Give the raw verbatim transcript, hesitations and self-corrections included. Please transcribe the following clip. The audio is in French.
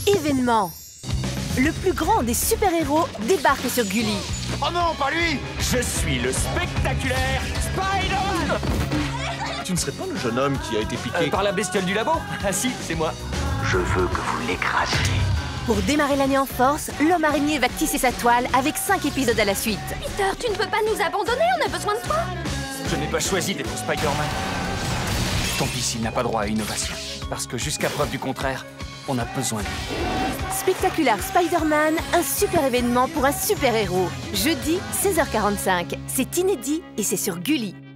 Événement. Le plus grand des super-héros débarque sur Gulli. Oh non, pas lui! Je suis le spectaculaire Spider-Man. Tu ne serais pas le jeune homme qui a été piqué euh, Par la bestiole du labo? Ah si, c'est moi. Je veux que vous l'écrasiez. Pour démarrer l'année en force, l'homme araignée va tisser sa toile avec cinq épisodes à la suite. Peter, tu ne peux pas nous abandonner, on a besoin de toi. Je n'ai pas choisi d'être Spider-Man. Tant pis s'il n'a pas droit à innovation. Parce que jusqu'à preuve du contraire, on a besoin de lui. Spectaculaire Spider-Man, un super événement pour un super-héros. Jeudi, seize heures quarante-cinq. C'est inédit et c'est sur Gulli.